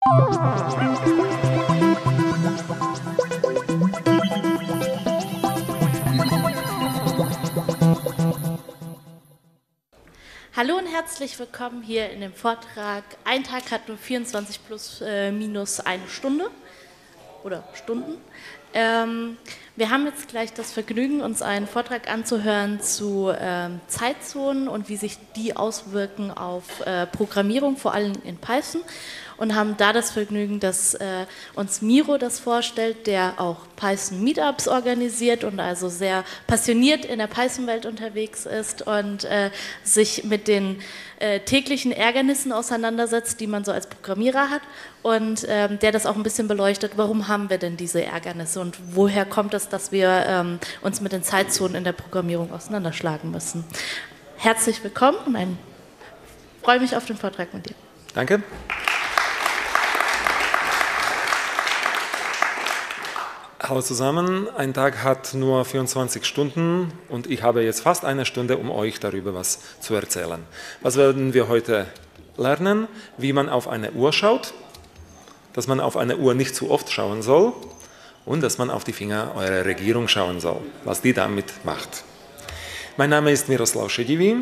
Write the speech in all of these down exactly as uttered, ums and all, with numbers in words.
Hallo und herzlich willkommen hier in dem Vortrag Ein Tag hat nur vierundzwanzig plus äh, minus eine Stunde oder Stunden. Ähm, wir haben jetzt gleich das Vergnügen, uns einen Vortrag anzuhören zu ähm, Zeitzonen und wie sich die auswirken auf äh, Programmierung, vor allem in Python. Und haben da das Vergnügen, dass äh, uns Miro das vorstellt, der auch Python Meetups organisiert und also sehr passioniert in der Python-Welt unterwegs ist und äh, sich mit den äh, täglichen Ärgernissen auseinandersetzt, die man so als Programmierer hat und ähm, der das auch ein bisschen beleuchtet, warum haben wir denn diese Ärgernisse und woher kommt es, dass wir ähm, uns mit den Zeitzonen in der Programmierung auseinanderschlagen müssen. Herzlich willkommen und ein, freue mich auf den Vortrag mit dir. Danke. Hallo zusammen, ein Tag hat nur vierundzwanzig Stunden und ich habe jetzt fast eine Stunde, um euch darüber was zu erzählen. Was werden wir heute lernen? Wie man auf eine Uhr schaut, dass man auf eine Uhr nicht zu oft schauen soll und dass man auf die Finger eurer Regierung schauen soll, was die damit macht. Mein Name ist Miroslav Šediví,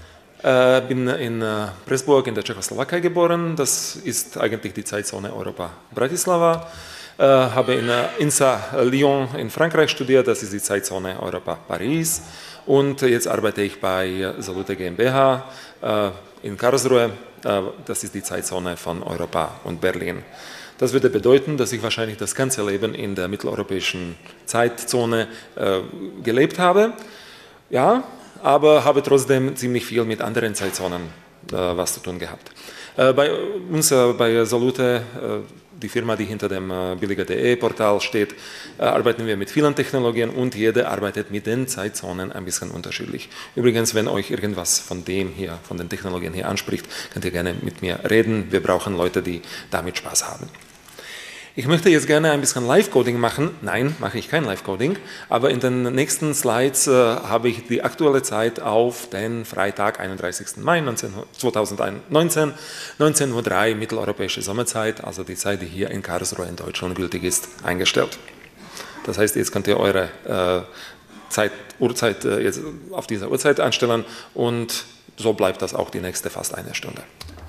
äh, bin in äh, Pressburg in der Tschechoslowakei geboren, das ist eigentlich die Zeitzone Europa-Bratislava. Uh, habe in uh, INSA Lyon in Frankreich studiert, das ist die Zeitzone Europa-Paris und jetzt arbeite ich bei Salute GmbH uh, in Karlsruhe, uh, das ist die Zeitzone von Europa und Berlin. Das würde bedeuten, dass ich wahrscheinlich das ganze Leben in der mitteleuropäischen Zeitzone uh, gelebt habe, ja, aber habe trotzdem ziemlich viel mit anderen Zeitzonen uh, was zu tun gehabt. Uh, bei uns, uh, bei Salute, uh, die Firma, die hinter dem billiger punkt de-Portal steht, arbeiten wir mit vielen Technologien und jede arbeitet mit den Zeitzonen ein bisschen unterschiedlich. Übrigens, wenn euch irgendwas von dem hier, von den Technologien hier anspricht, könnt ihr gerne mit mir reden. Wir brauchen Leute, die damit Spaß haben. Ich möchte jetzt gerne ein bisschen Live-Coding machen. Nein, mache ich kein Live-Coding, aber in den nächsten Slides äh, habe ich die aktuelle Zeit auf den Freitag, einunddreißigsten Mai zweitausendneunzehn, neunzehn Uhr drei mitteleuropäische Sommerzeit, also die Zeit, die hier in Karlsruhe in Deutschland gültig ist, eingestellt. Das heißt, jetzt könnt ihr eure äh, Zeit, Uhrzeit äh, jetzt auf dieser Uhrzeit einstellen und so bleibt das auch die nächste fast eine Stunde.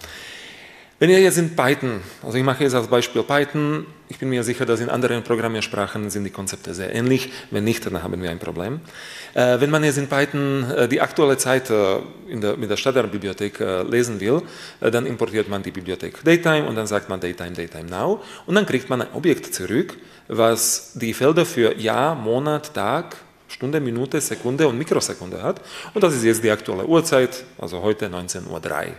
Wenn ihr jetzt in Python, also ich mache jetzt als Beispiel Python, ich bin mir sicher, dass in anderen Programmiersprachen sind die Konzepte sehr ähnlich, wenn nicht, dann haben wir ein Problem. Äh, wenn man jetzt in Python äh, die aktuelle Zeit äh, in der, mit der Standardbibliothek äh, lesen will, äh, dann importiert man die Bibliothek Datetime und dann sagt man Datetime, Datetime Now und dann kriegt man ein Objekt zurück, was die Felder für Jahr, Monat, Tag, Stunde, Minute, Sekunde und Mikrosekunde hat und das ist jetzt die aktuelle Uhrzeit, also heute neunzehn Uhr drei.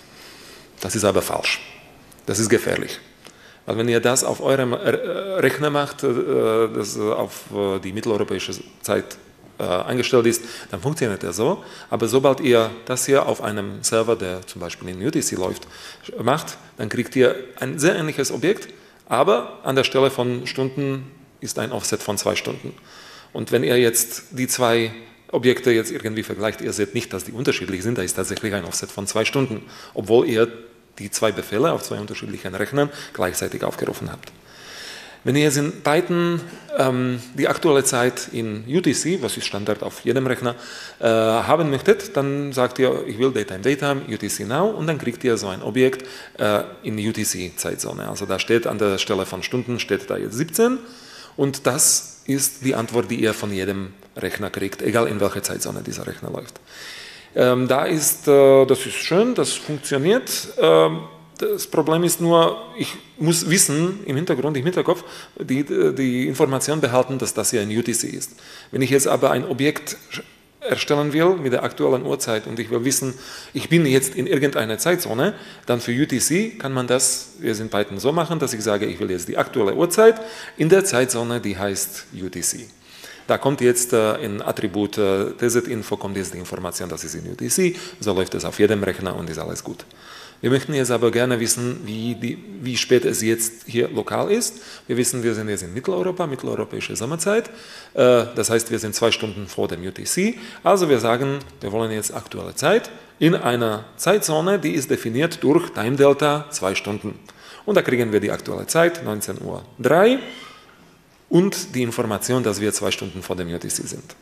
Das ist aber falsch. Das ist gefährlich. Weil wenn ihr das auf eurem Rechner macht, das auf die mitteleuropäische Zeit eingestellt ist, dann funktioniert das so. Aber sobald ihr das hier auf einem Server, der zum Beispiel in U T C läuft, macht, dann kriegt ihr ein sehr ähnliches Objekt, aber an der Stelle von Stunden ist ein Offset von zwei Stunden. Und wenn ihr jetzt die zwei Objekte jetzt irgendwie vergleicht, ihr seht nicht, dass die unterschiedlich sind, da ist tatsächlich ein Offset von zwei Stunden, obwohl ihr die zwei Befehle auf zwei unterschiedlichen Rechnern gleichzeitig aufgerufen habt. Wenn ihr jetzt in Python ähm, die aktuelle Zeit in U T C, was ist Standard auf jedem Rechner, äh, haben möchtet, dann sagt ihr, ich will Datetime, Datetime, U T C Now und dann kriegt ihr so ein Objekt äh, in U T C-Zeitzone. Also da steht an der Stelle von Stunden, steht da jetzt siebzehn und das ist die Antwort, die ihr von jedem Rechner kriegt, egal in welcher Zeitzone dieser Rechner läuft. Ähm, da ist, äh, das ist schön, das funktioniert. Ähm, das Problem ist nur, ich muss wissen, im Hintergrund, im Hinterkopf, die, die Information behalten, dass das hier ein U T C ist. Wenn ich jetzt aber ein Objekt erstellen will mit der aktuellen Uhrzeit und ich will wissen, ich bin jetzt in irgendeiner Zeitzone, dann für U T C kann man das, wir sind Python so machen, dass ich sage, ich will jetzt die aktuelle Uhrzeit in der Zeitzone, die heißt U T C. Da kommt jetzt äh, in Attribut äh, T Z-Info kommt jetzt die Information, das ist in U T C, so läuft es auf jedem Rechner und ist alles gut. Wir möchten jetzt aber gerne wissen, wie, die, wie spät es jetzt hier lokal ist. Wir wissen, wir sind jetzt in Mitteleuropa, mitteleuropäische Sommerzeit. Äh, das heißt, wir sind zwei Stunden vor dem U T C. Also wir sagen, wir wollen jetzt aktuelle Zeit in einer Zeitzone, die ist definiert durch Time Delta zwei Stunden. Und da kriegen wir die aktuelle Zeit, neunzehn Uhr drei, und die Information, dass wir zwei Stunden vor dem U T C sind.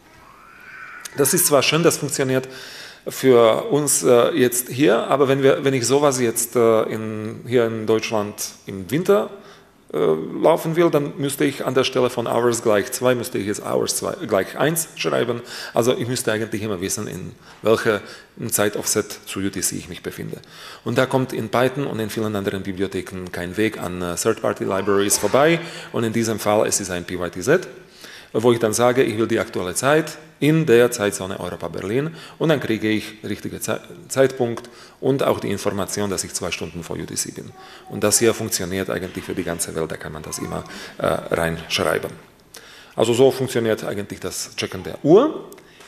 Das ist zwar schön, das funktioniert für uns äh, jetzt hier, aber wenn, wir, wenn ich sowas jetzt äh, in, hier in Deutschland im Winter äh, laufen will, dann müsste ich an der Stelle von Hours gleich zwei, müsste ich jetzt Hours zwei, gleich eins schreiben. Also ich müsste eigentlich immer wissen, in welcher Zeitoffset zu U T C ich mich befinde. Und da kommt in Python und in vielen anderen Bibliotheken kein Weg an äh, Third-Party-Libraries vorbei. Und in diesem Fall es ist ein P Y T Z, wo ich dann sage, ich will die aktuelle Zeit in der Zeitzone Europa-Berlin, und dann kriege ich den richtigen Zeitpunkt und auch die Information, dass ich zwei Stunden vor U T C bin. Und das hier funktioniert eigentlich für die ganze Welt, da kann man das immer äh, reinschreiben. Also so funktioniert eigentlich das Checken der Uhr.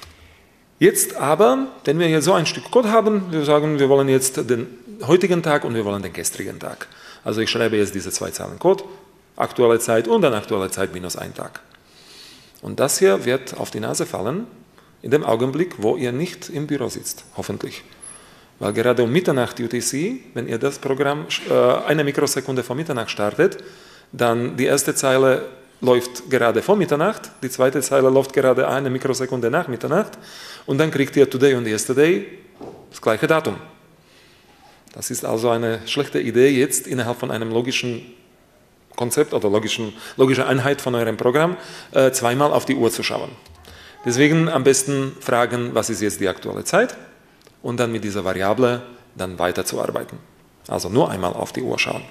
Jetzt aber, wenn wir hier so ein Stück Code haben, wir sagen, wir wollen jetzt den heutigen Tag und wir wollen den gestrigen Tag. Also ich schreibe jetzt diese zwei Zeilen Code, aktuelle Zeit und dann aktuelle Zeit minus ein Tag. Und das hier wird auf die Nase fallen, in dem Augenblick, wo ihr nicht im Büro sitzt, hoffentlich. Weil gerade um Mitternacht U T C, wenn ihr das Programm äh, eine Mikrosekunde vor Mitternacht startet, dann die erste Zeile läuft gerade vor Mitternacht, die zweite Zeile läuft gerade eine Mikrosekunde nach Mitternacht, und dann kriegt ihr Today und Yesterday das gleiche Datum. Das ist also eine schlechte Idee, jetzt innerhalb von einem logischen Konzept oder logischen, logische Einheit von eurem Programm äh, zweimal auf die Uhr zu schauen. Deswegen am besten fragen, was ist jetzt die aktuelle Zeit, und dann mit dieser Variable dann weiterzuarbeiten. Also nur einmal auf die Uhr schauen.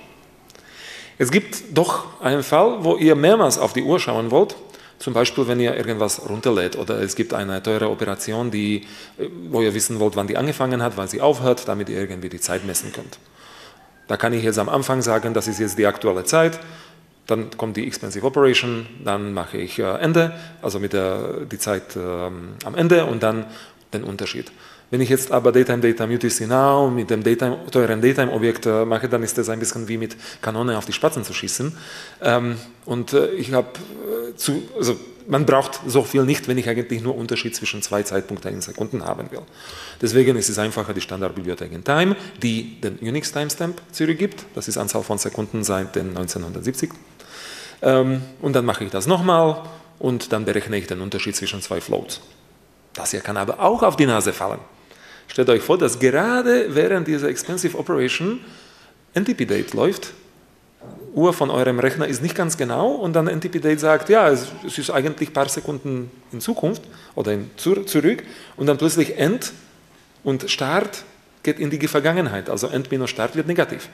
Es gibt doch einen Fall, wo ihr mehrmals auf die Uhr schauen wollt, zum Beispiel wenn ihr irgendwas runterlädt oder es gibt eine teure Operation, die, wo ihr wissen wollt, wann die angefangen hat, wann sie aufhört, damit ihr irgendwie die Zeit messen könnt. Da kann ich jetzt am Anfang sagen, das ist jetzt die aktuelle Zeit, dann kommt die Expensive Operation, dann mache ich äh, Ende, also mit der die Zeit äh, am Ende, und dann den Unterschied. Wenn ich jetzt aber Datetime, Datetime, U T C Now mit dem Datetime, teuren Datetime-Objekt äh, mache, dann ist das ein bisschen wie mit Kanone auf die Spatzen zu schießen. Ähm, und äh, ich habe äh, zu, also man braucht so viel nicht, wenn ich eigentlich nur Unterschied zwischen zwei Zeitpunkten in Sekunden haben will. Deswegen ist es einfacher, die Standardbibliothek in Time, die den Unix-Timestamp zurückgibt. Das ist Anzahl von Sekunden seit den neunzehnhundertsiebzig. Ähm, und dann mache ich das nochmal und dann berechne ich den Unterschied zwischen zwei Floats. Das hier kann aber auch auf die Nase fallen. Stellt euch vor, dass gerade während dieser Expensive Operation N T P-Date läuft. Uhr von eurem Rechner ist nicht ganz genau, und dann N T P-Date sagt, ja, es, es ist eigentlich ein paar Sekunden in Zukunft oder in, zu, zurück, und dann plötzlich End und Start geht in die Vergangenheit, also End minus Start wird negativ.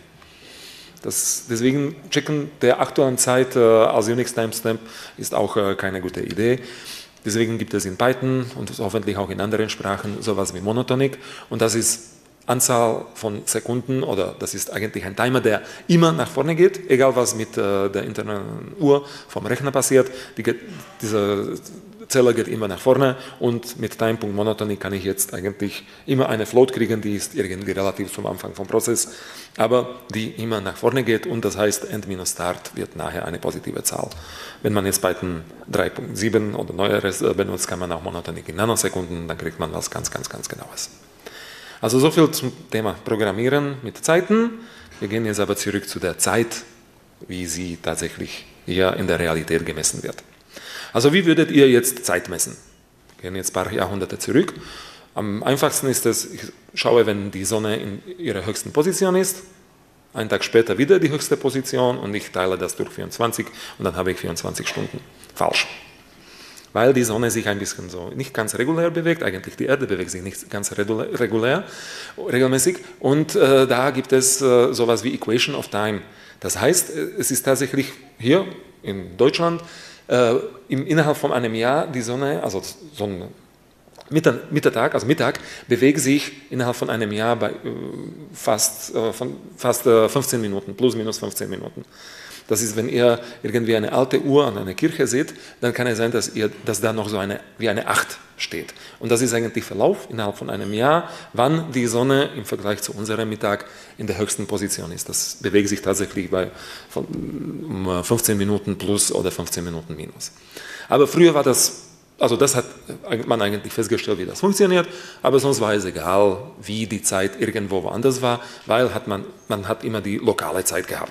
Das, deswegen checken der aktuellen Zeit äh, als Unix Timestamp ist auch äh, keine gute Idee. Deswegen gibt es in Python und hoffentlich auch in anderen Sprachen sowas wie Monotonic, und das ist Anzahl von Sekunden, oder das ist eigentlich ein Timer, der immer nach vorne geht, egal was mit äh, der internen Uhr vom Rechner passiert, die geht, diese Zelle geht immer nach vorne, und mit Time.Monotonic kann ich jetzt eigentlich immer eine Float kriegen, die ist irgendwie relativ zum Anfang vom Prozess, aber die immer nach vorne geht, und das heißt End minus Start wird nachher eine positive Zahl. Wenn man jetzt Python drei Punkt sieben oder neueres benutzt, kann man auch Monotonic in Nanosekunden, dann kriegt man was ganz, ganz, ganz Genaues. Also so viel zum Thema Programmieren mit Zeiten. Wir gehen jetzt aber zurück zu der Zeit, wie sie tatsächlich hier in der Realität gemessen wird. Also wie würdet ihr jetzt Zeit messen? Wir gehen jetzt ein paar Jahrhunderte zurück. Am einfachsten ist es, ich schaue, wenn die Sonne in ihrer höchsten Position ist, einen Tag später wieder die höchste Position, und ich teile das durch vierundzwanzig, und dann habe ich vierundzwanzig Stunden. Falsch. Weil die Sonne sich ein bisschen so nicht ganz regulär bewegt, eigentlich die Erde bewegt sich nicht ganz regulär, regelmäßig, und äh, da gibt es äh, sowas wie Equation of Time. Das heißt, es ist tatsächlich hier in Deutschland äh, im, innerhalb von einem Jahr die Sonne, also so ein Mittag, also Mittag, bewegt sich innerhalb von einem Jahr bei äh, fast, äh, von fast äh, fünfzehn Minuten, plus minus fünfzehn Minuten. Das ist, wenn ihr irgendwie eine alte Uhr an einer Kirche seht, dann kann es sein, dass, ihr, dass da noch so eine, wie eine acht steht. Und das ist eigentlich Verlauf innerhalb von einem Jahr, wann die Sonne im Vergleich zu unserem Mittag in der höchsten Position ist. Das bewegt sich tatsächlich bei von, um fünfzehn Minuten plus oder fünfzehn Minuten minus. Aber früher war das, also das hat man eigentlich festgestellt, wie das funktioniert, aber sonst war es egal, wie die Zeit irgendwo woanders war, weil hat man, man hat immer die lokale Zeit gehabt.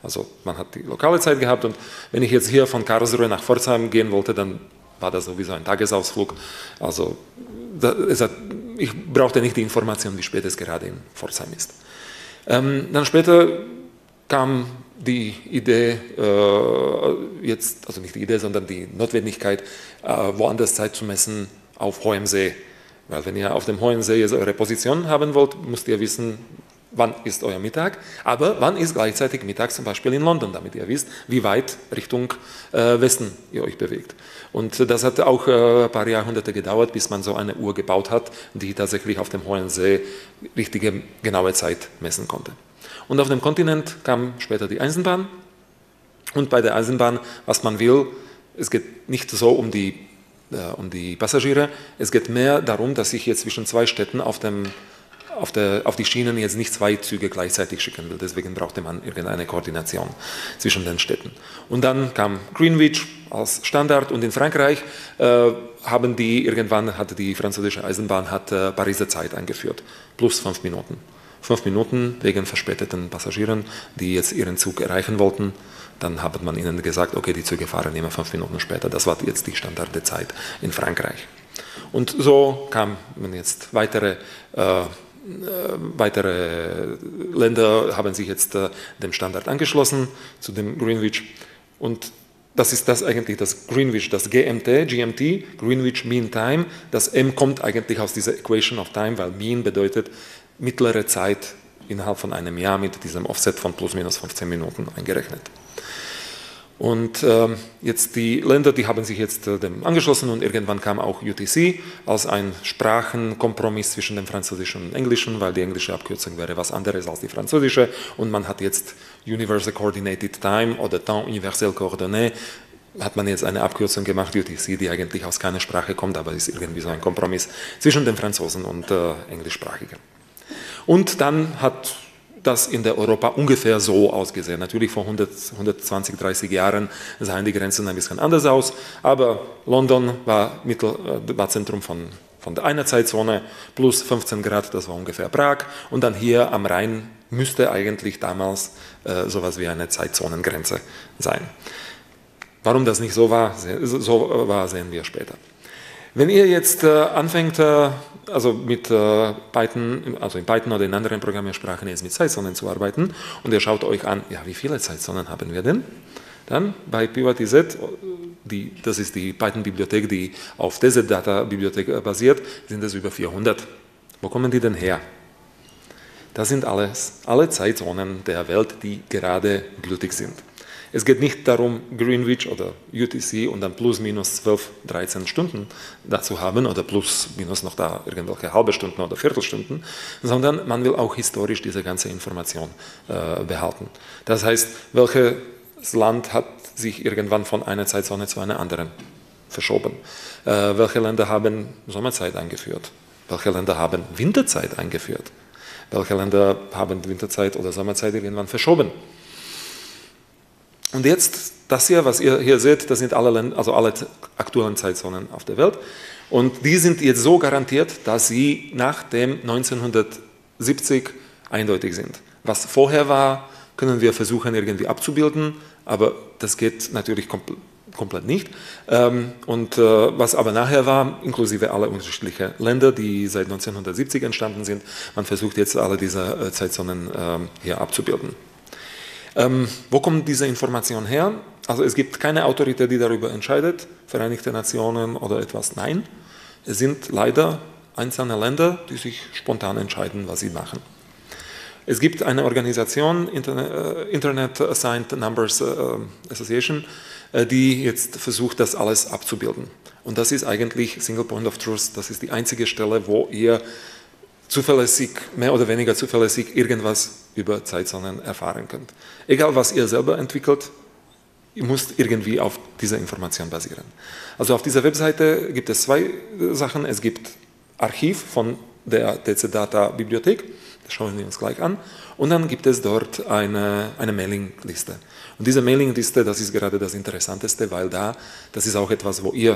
Also man hat die lokale Zeit gehabt und wenn ich jetzt hier von Karlsruhe nach Pforzheim gehen wollte, dann war das sowieso ein Tagesausflug. Also das, hat, ich brauchte nicht die Information, wie spät es gerade in Pforzheim ist. Ähm, dann später kam die Idee, äh, jetzt, also nicht die Idee, sondern die Notwendigkeit, äh, woanders Zeit zu messen auf hohem See. Weil wenn ihr auf dem hohen See jetzt eure Position haben wollt, müsst ihr wissen, wann ist euer Mittag, aber wann ist gleichzeitig Mittag zum Beispiel in London, damit ihr wisst, wie weit Richtung äh, Westen ihr euch bewegt. Und das hat auch äh, ein paar Jahrhunderte gedauert, bis man so eine Uhr gebaut hat, die tatsächlich auf dem hohen See richtige, genaue Zeit messen konnte. Und auf dem Kontinent kam später die Eisenbahn. Und bei der Eisenbahn, was man will, es geht nicht so um die, äh, um die Passagiere, es geht mehr darum, dass ich jetzt zwischen zwei Städten auf, dem, auf, der, auf die Schienen jetzt nicht zwei Züge gleichzeitig schicken will. Deswegen brauchte man irgendeine Koordination zwischen den Städten. Und dann kam Greenwich als Standard und in Frankreich äh, haben die, irgendwann hat die französische Eisenbahn hat, äh, Pariser Zeit eingeführt, plus fünf Minuten. Fünf Minuten wegen verspäteten Passagieren, die jetzt ihren Zug erreichen wollten. Dann hat man ihnen gesagt, okay, die Züge fahren immer fünf Minuten später. Das war jetzt die Standardzeit in Frankreich. Und so kamen jetzt weitere, äh, weitere Länder, haben sich jetzt äh, dem Standard angeschlossen, zu dem Greenwich. Und das ist das eigentlich das Greenwich, das G M T, G M T, Greenwich Mean Time. Das M kommt eigentlich aus dieser Equation of Time, weil Mean bedeutet mittlere Zeit innerhalb von einem Jahr mit diesem Offset von plus minus fünfzehn Minuten eingerechnet. Und äh, jetzt die Länder, die haben sich jetzt äh, dem angeschlossen und irgendwann kam auch U T C als ein Sprachenkompromiss zwischen dem Französischen und Englischen, weil die englische Abkürzung wäre was anderes als die französische und man hat jetzt Universal Coordinated Time oder Temps Universel Coordonné, hat man jetzt eine Abkürzung gemacht, U T C, die eigentlich aus keiner Sprache kommt, aber ist irgendwie so ein Kompromiss zwischen den Franzosen und äh, Englischsprachigen. Und dann hat das in der Europa ungefähr so ausgesehen. Natürlich vor hundert, hundertzwanzig, dreißig Jahren sahen die Grenzen ein bisschen anders aus, aber London war, Mittel, war Zentrum von, von der einer Zeitzone, plus fünfzehn Grad, das war ungefähr Prag. Und dann hier am Rhein müsste eigentlich damals äh, sowas wie eine Zeitzonengrenze sein. Warum das nicht so war, so war, sehen wir später. Wenn ihr jetzt äh, anfängt, äh, also mit äh, Python, also in Python oder in anderen Programmiersprachen jetzt mit Zeitzonen zu arbeiten und ihr schaut euch an, ja, wie viele Zeitzonen haben wir denn? Dann bei PyWT, die, das ist die Python-Bibliothek, die auf D Z-Data-Bibliothek basiert, sind es über vierhundert. Wo kommen die denn her? Das sind alles, alle Zeitzonen der Welt, die gerade gültig sind. Es geht nicht darum, Greenwich oder U T C und dann plus minus zwölf, dreizehn Stunden dazu haben oder plus minus noch da irgendwelche halbe Stunden oder Viertelstunden, sondern man will auch historisch diese ganze Information äh, behalten. Das heißt, welches Land hat sich irgendwann von einer Zeitzone zu einer anderen verschoben? Äh, welche Länder haben Sommerzeit eingeführt? Welche Länder haben Winterzeit eingeführt? Welche Länder haben Winterzeit oder Sommerzeit irgendwann verschoben? Und jetzt, das hier, was ihr hier seht, das sind alle, Länder, also alle aktuellen Zeitzonen auf der Welt. Und die sind jetzt so garantiert, dass sie nach dem neunzehnhundertsiebzig eindeutig sind. Was vorher war, können wir versuchen irgendwie abzubilden, aber das geht natürlich komplett. komplett nicht. Und was aber nachher war, inklusive aller unterschiedlichen Länder, die seit neunzehnhundertsiebzig entstanden sind, man versucht jetzt alle diese Zeitzonen hier abzubilden. Wo kommt diese Information her? Also es gibt keine Autorität, die darüber entscheidet, Vereinigte Nationen oder etwas, nein. Es sind leider einzelne Länder, die sich spontan entscheiden, was sie machen. Es gibt eine Organisation, Internet Assigned Numbers Association, die jetzt versucht, das alles abzubilden. Und das ist eigentlich Single Point of Truth, das ist die einzige Stelle, wo ihr zuverlässig, mehr oder weniger zuverlässig irgendwas über Zeitzonen erfahren könnt. Egal, was ihr selber entwickelt, ihr müsst irgendwie auf dieser Information basieren. Also auf dieser Webseite gibt es zwei Sachen. Es gibt Archiv von der D Z-Data-Bibliothek, das schauen wir uns gleich an, und dann gibt es dort eine, eine Mailingliste. Und diese Mailingliste, das ist gerade das Interessanteste, weil da, das ist auch etwas, wo ihr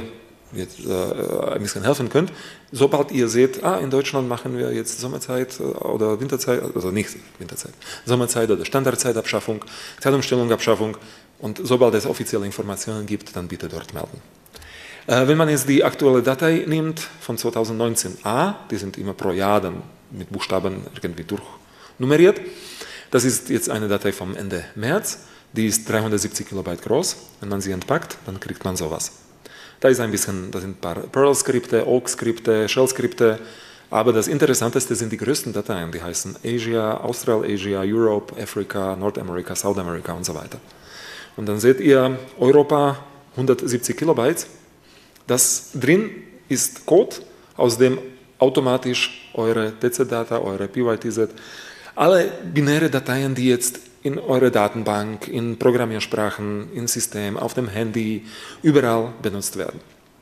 jetzt, äh, ein bisschen helfen könnt. Sobald ihr seht, ah, in Deutschland machen wir jetzt Sommerzeit oder Winterzeit, also nicht Winterzeit, Sommerzeit oder Standardzeitabschaffung, Zeitumstellungabschaffung, und sobald es offizielle Informationen gibt, dann bitte dort melden. Äh, wenn man jetzt die aktuelle Datei nimmt von zweitausendneunzehn a, die sind immer pro Jahr dann mit Buchstaben irgendwie durchnummeriert. Das ist jetzt eine Datei vom Ende März, die ist dreihundertsiebzig Kilobyte groß. Wenn man sie entpackt, dann kriegt man sowas. Da ist ein bisschen, da sind ein paar Perl-Skripte, Oak-Skripte, Shell-Skripte, aber das Interessanteste sind die größten Dateien, die heißen Asia, Australasia, Europe, Afrika, Nordamerika, South America und so weiter. Und dann seht ihr Europa hundertsiebzig Kilobyte. Das drin ist Code, aus dem automatisch eure D Z-Data, eure P Y T Z, alle binäre Dateien, die jetzt in eure Datenbank, in Programmiersprachen, im System, auf dem Handy, überall benutzt werden.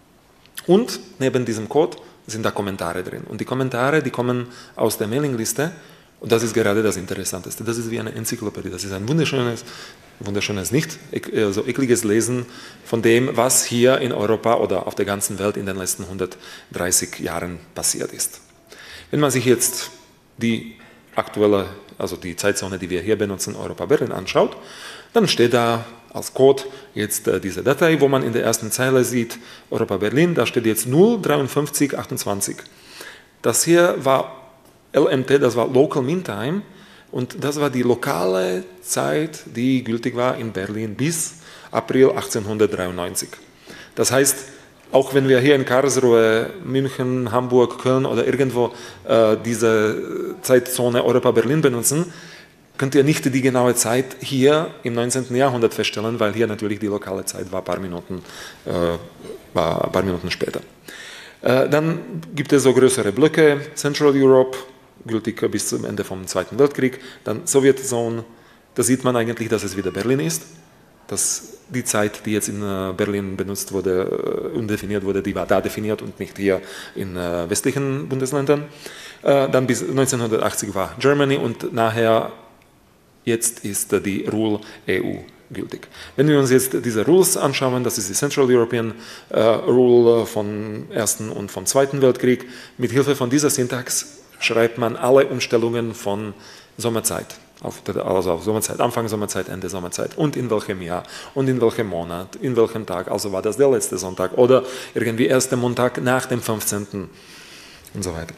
Und neben diesem Code sind da Kommentare drin. Und die Kommentare, die kommen aus der Mailingliste. Und das ist gerade das Interessanteste. Das ist wie eine Enzyklopädie. Das ist ein wunderschönes, wunderschönes, nicht so ekliges Lesen von dem, was hier in Europa oder auf der ganzen Welt in den letzten hundertdreißig Jahren passiert ist. Wenn man sich jetzt die aktuelle, also die Zeitzone, die wir hier benutzen, Europa Berlin anschaut, dann steht da als Code jetzt äh, diese Datei, wo man in der ersten Zeile sieht, Europa Berlin, da steht jetzt null dreiundfünfzig achtundzwanzig. Das hier war L M T, das war Local Mean Time, und das war die lokale Zeit, die gültig war in Berlin bis April achtzehnhundertdreiundneunzig. Das heißt, auch wenn wir hier in Karlsruhe, München, Hamburg, Köln oder irgendwo äh, diese Zeitzone Europa Berlin benutzen, könnt ihr nicht die genaue Zeit hier im neunzehnten Jahrhundert feststellen, weil hier natürlich die lokale Zeit war ein paar Minuten, äh, war ein paar Minuten später. Äh, dann gibt es so größere Blöcke, Central Europe, gültig bis zum Ende vom Zweiten Weltkrieg, dann Sowjetzone, da sieht man eigentlich, dass es wieder Berlin ist. Dass die Zeit, die jetzt in Berlin benutzt wurde und definiert wurde, die war da definiert und nicht hier in westlichen Bundesländern. Dann bis neunzehnhundertachtzig war Germany und nachher, jetzt ist die Rule E U gültig. Wenn wir uns jetzt diese Rules anschauen, das ist die Central European äh, Rule vom Ersten und vom Zweiten Weltkrieg, mit Hilfe von dieser Syntax schreibt man alle Umstellungen von Sommerzeit. Auf, also auf Sommerzeit, Anfang Sommerzeit, Ende Sommerzeit und in welchem Jahr und in welchem Monat, in welchem Tag, also war das der letzte Sonntag oder irgendwie erster Montag nach dem fünfzehnten und so weiter.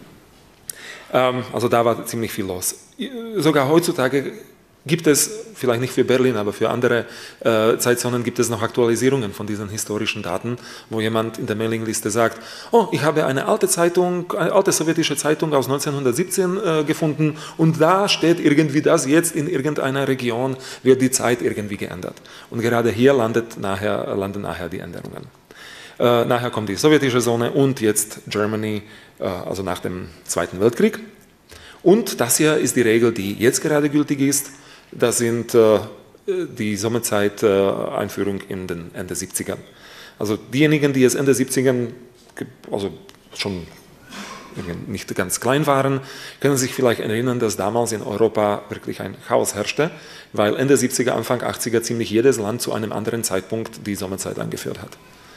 Ähm, also da war ziemlich viel los. Sogar heutzutage gibt es, vielleicht nicht für Berlin, aber für andere äh, Zeitzonen gibt es noch Aktualisierungen von diesen historischen Daten, wo jemand in der Mailingliste sagt, oh, ich habe eine alte Zeitung, eine alte sowjetische Zeitung aus neunzehnhundertsiebzehn äh, gefunden und da steht irgendwie das, jetzt in irgendeiner Region wird die Zeit irgendwie geändert. Und gerade hier landet nachher, landen nachher die Änderungen. Äh, nachher kommt die sowjetische Zone und jetzt Germany, äh, also nach dem Zweiten Weltkrieg. Und das hier ist die Regel, die jetzt gerade gültig ist. Das sind äh, die Sommerzeit-Einführung äh, in den Ende siebzigern. Also diejenigen, die jetzt Ende siebzigern, also schon nicht ganz klein waren, können sich vielleicht erinnern, dass damals in Europa wirklich ein Chaos herrschte, weil Ende siebziger, Anfang achtziger ziemlich jedes Land zu einem anderen Zeitpunkt die Sommerzeit eingeführt hat.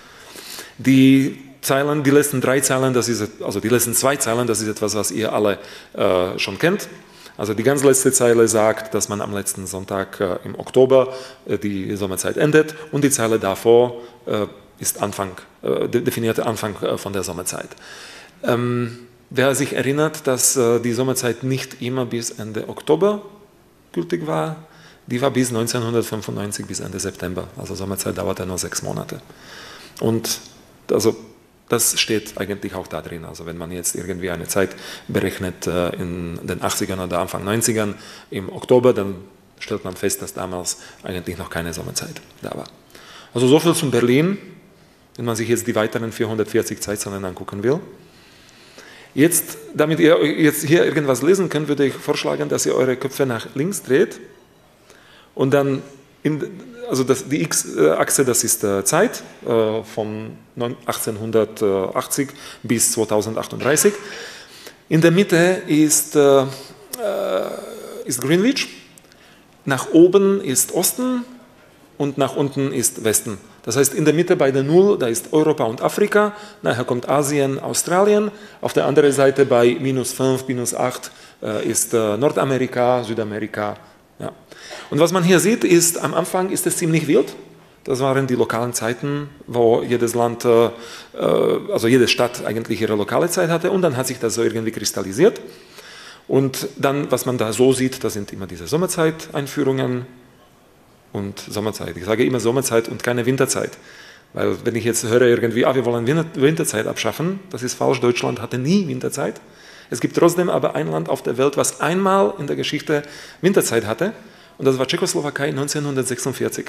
Die Zeilen, die letzten drei Zeilen, das ist, also die letzten zwei Zeilen, das ist etwas, was ihr alle äh, schon kennt. Also die ganz letzte Zeile sagt, dass man am letzten Sonntag äh, im Oktober äh, die Sommerzeit endet und die Zeile davor äh, ist Anfang, äh, definierte Anfang äh, von der Sommerzeit. Ähm, wer sich erinnert, dass äh, die Sommerzeit nicht immer bis Ende Oktober gültig war, die war bis neunzehnhundertfünfundneunzig, bis Ende September. Also Sommerzeit dauerte nur sechs Monate. Und also das steht eigentlich auch da drin. Also wenn man jetzt irgendwie eine Zeit berechnet äh, in den achtzigern oder Anfang neunzigern im Oktober, dann stellt man fest, dass damals eigentlich noch keine Sommerzeit da war. Also so viel zum Berlin, wenn man sich jetzt die weiteren vierhundertvierzig Zeitzonen angucken will. Jetzt, damit ihr jetzt hier irgendwas lesen könnt, würde ich vorschlagen, dass ihr eure Köpfe nach links dreht und dann in, also das, die X-Achse, das ist äh, Zeit äh, von achtzehnhundertachtzig bis zweitausendachtunddreißig. In der Mitte ist, äh, ist Greenwich, nach oben ist Osten und nach unten ist Westen. Das heißt, in der Mitte bei der Null, da ist Europa und Afrika, nachher kommt Asien, Australien, auf der anderen Seite bei minus fünf, minus acht äh, ist äh, Nordamerika, Südamerika. Ja. Und was man hier sieht, ist, am Anfang ist es ziemlich wild. Das waren die lokalen Zeiten, wo jedes Land, äh, also jede Stadt eigentlich ihre lokale Zeit hatte, und dann hat sich das so irgendwie kristallisiert. Und dann, was man da so sieht, das sind immer diese Sommerzeiteinführungen und Sommerzeit. Ich sage immer Sommerzeit und keine Winterzeit. Weil wenn ich jetzt höre irgendwie, ah, wir wollen Winterzeit abschaffen, das ist falsch, Deutschland hatte nie Winterzeit. Es gibt trotzdem aber ein Land auf der Welt, was einmal in der Geschichte Winterzeit hatte, und das war Tschechoslowakei neunzehnhundertsechsundvierzig.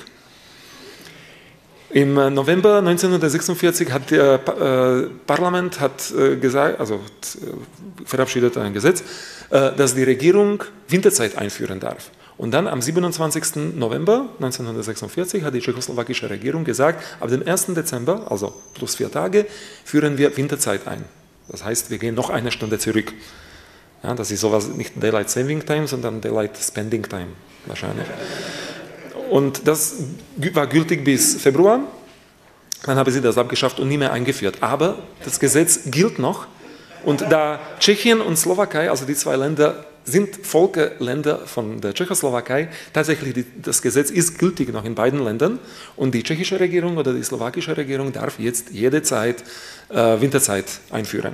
Im November neunzehnhundertsechsundvierzig hat das äh, Parlament hat, äh, gesagt, also äh, verabschiedet ein Gesetz, äh, dass die Regierung Winterzeit einführen darf. Und dann am siebenundzwanzigsten November neunzehnhundertsechsundvierzig hat die tschechoslowakische Regierung gesagt, ab dem ersten Dezember, also plus vier Tage, führen wir Winterzeit ein. Das heißt, wir gehen noch eine Stunde zurück. Ja, das ist sowas, nicht Daylight Saving Time, sondern Daylight Spending Time wahrscheinlich. Und das war gültig bis Februar. Dann haben sie das abgeschafft und nie mehr eingeführt. Aber das Gesetz gilt noch. Und da Tschechien und Slowakei, also die zwei Länder, sind Völkerländer von der Tschechoslowakei, tatsächlich die, das Gesetz ist gültig noch in beiden Ländern. Und die tschechische Regierung oder die slowakische Regierung darf jetzt jede Zeit äh, Winterzeit einführen.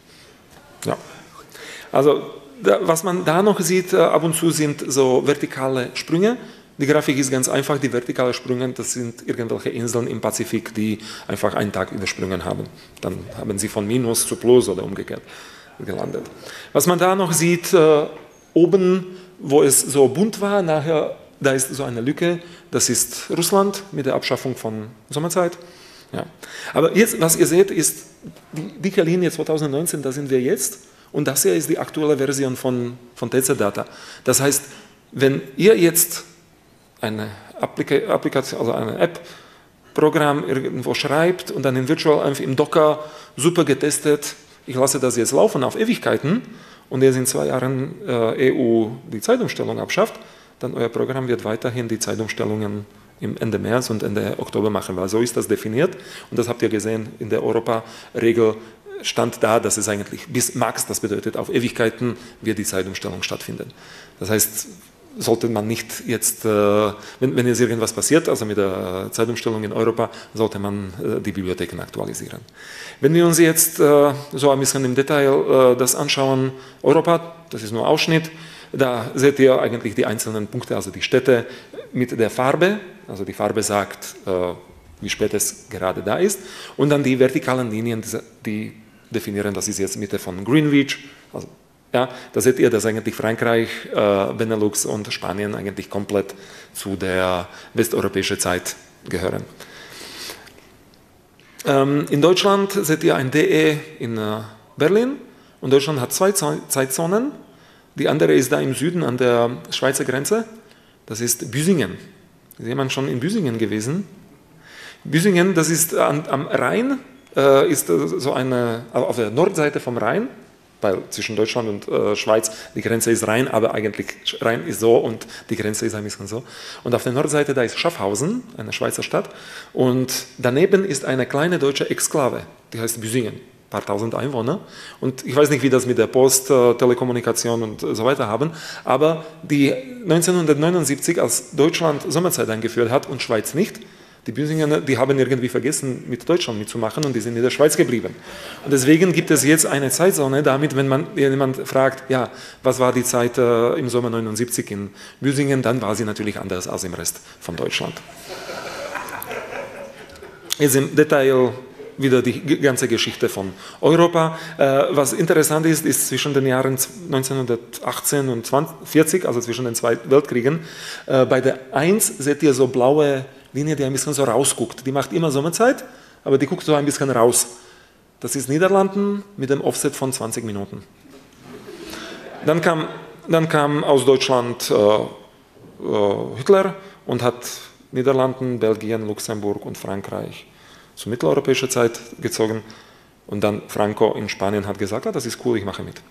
Ja. Also da, was man da noch sieht, äh, ab und zu sind so vertikale Sprünge. Die Grafik ist ganz einfach, die vertikalen Sprünge, das sind irgendwelche Inseln im Pazifik, die einfach einen Tag übersprungen haben. Dann haben sie von Minus zu Plus oder umgekehrt gelandet. Was man da noch sieht, äh, oben, wo es so bunt war, nachher, da ist so eine Lücke, das ist Russland mit der Abschaffung von Sommerzeit. Ja. Aber jetzt, was ihr seht, ist die dicke Linie zweitausendneunzehn, da sind wir jetzt, und das hier ist die aktuelle Version von, von T Z Data. Das heißt, wenn ihr jetzt eine Applika- Applikation, also eine App-Programm irgendwo schreibt und dann in VirtualEnv im Docker super getestet, ich lasse das jetzt laufen auf Ewigkeiten und ihr in zwei Jahren äh, E U die Zeitumstellung abschafft, dann euer Programm wird weiterhin die Zeitumstellungen im Ende März und Ende Oktober machen, weil so ist das definiert, und das habt ihr gesehen, in der Europa-Regel stand da, dass es eigentlich bis Max, das bedeutet auf Ewigkeiten, wird die Zeitumstellung stattfinden. Das heißt, sollte man nicht jetzt, äh, wenn, wenn jetzt irgendwas passiert, also mit der Zeitumstellung in Europa, sollte man äh, die Bibliotheken aktualisieren. Wenn wir uns jetzt äh, so ein bisschen im Detail äh, das anschauen, Europa, das ist nur Ausschnitt, da seht ihr eigentlich die einzelnen Punkte, also die Städte mit der Farbe, also die Farbe sagt, äh, wie spät es gerade da ist, und dann die vertikalen Linien, die definieren, das ist jetzt Mitte von Greenwich, also ja, da seht ihr, dass eigentlich Frankreich, äh, Benelux und Spanien eigentlich komplett zu der westeuropäischen Zeit gehören. Ähm, in Deutschland seht ihr ein D E in äh, Berlin, und Deutschland hat zwei Zeitzonen. Die andere ist da im Süden an der Schweizer Grenze. Das ist Büsingen. Ist jemand schon in Büsingen gewesen? Büsingen, das ist an, am Rhein, äh, ist so eine, auf der Nordseite vom Rhein, weil zwischen Deutschland und äh, Schweiz die Grenze ist Rhein, aber eigentlich Rhein ist so und die Grenze ist ein bisschen so. Und auf der Nordseite, da ist Schaffhausen, eine Schweizer Stadt, und daneben ist eine kleine deutsche Exklave, die heißt Büsingen, ein paar tausend Einwohner. Und ich weiß nicht, wie das mit der Post, äh, Telekommunikation und so weiter haben, aber die neunzehnhundertneunundsiebzig, als Deutschland Sommerzeit eingeführt hat und Schweiz nicht, die Büsinger, die haben irgendwie vergessen, mit Deutschland mitzumachen, und die sind in der Schweiz geblieben. Und deswegen gibt es jetzt eine Zeitzone, damit, wenn man jemand fragt, ja, was war die Zeit äh, im Sommer neunundsiebzig in Büsingen, dann war sie natürlich anders als im Rest von Deutschland. Jetzt im Detail wieder die ganze Geschichte von Europa. Äh, was interessant ist, ist zwischen den Jahren neunzehnhundertachtzehn und vierzig, also zwischen den zwei Weltkriegen, äh, bei der eins seht ihr so blaue Linie, die ein bisschen so rausguckt. Die macht immer Sommerzeit, aber die guckt so ein bisschen raus. Das ist Niederlanden mit dem Offset von zwanzig Minuten. Dann kam, dann kam aus Deutschland äh, äh, Hitler und hat Niederlanden, Belgien, Luxemburg und Frankreich zur mitteleuropäischen Zeit gezogen. Und dann Franco in Spanien hat gesagt, ah, das ist cool, ich mache mit.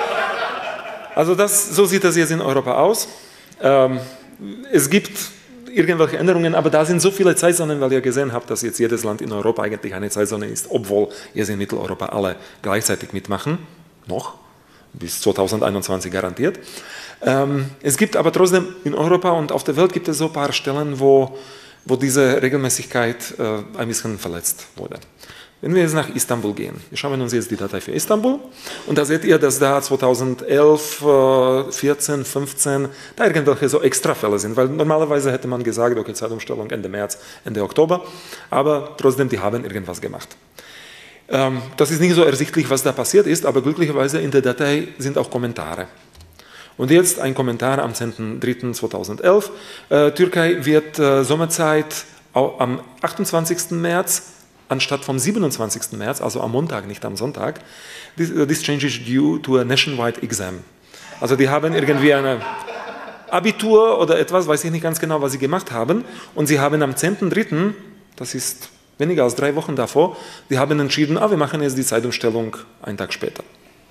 Also das, so sieht das jetzt in Europa aus. Ähm, es gibt irgendwelche Änderungen, aber da sind so viele Zeitzonen, weil ihr gesehen habt, dass jetzt jedes Land in Europa eigentlich eine Zeitzone ist, obwohl jetzt in Mitteleuropa alle gleichzeitig mitmachen, noch, bis zweitausendeinundzwanzig garantiert. Ähm, es gibt aber trotzdem in Europa und auf der Welt gibt es so ein paar Stellen, wo, wo diese Regelmäßigkeit äh, ein bisschen verletzt wurde. Wenn wir jetzt nach Istanbul gehen, wir schauen uns jetzt die Datei für Istanbul und da seht ihr, dass da zweitausendelf, vierzehn, fünfzehn da irgendwelche so Extrafälle sind, weil normalerweise hätte man gesagt, okay, Zeitumstellung Ende März, Ende Oktober, aber trotzdem, die haben irgendwas gemacht. Ähm, das ist nicht so ersichtlich, was da passiert ist, aber glücklicherweise in der Datei sind auch Kommentare. Und jetzt ein Kommentar am zehnten dritten zweitausendelf. Äh, Türkei wird äh, Sommerzeit am achtundzwanzigsten März anstatt vom siebenundzwanzigsten März, also am Montag, nicht am Sonntag. This, uh, this change is due to a nationwide exam. Also die haben irgendwie eine Abitur oder etwas, weiß ich nicht ganz genau, was sie gemacht haben. Und sie haben am zehnten dritten, das ist weniger als drei Wochen davor, die haben entschieden, ah, wir machen jetzt die Zeitumstellung einen Tag später.